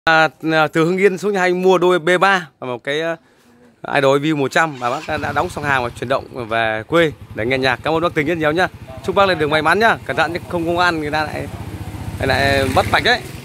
Từ Hưng Yên xuống nhà anh mua đôi B3 và một cái Idol View 100 và bác đã đóng xong hàng và chuyển động về quê để nghe nhạc. Cảm ơn bác Tình rất nhiều nhá. Chúc bác lên đường may mắn nhá. Cẩn thận chứ không công an người ta lại bắt bạch đấy.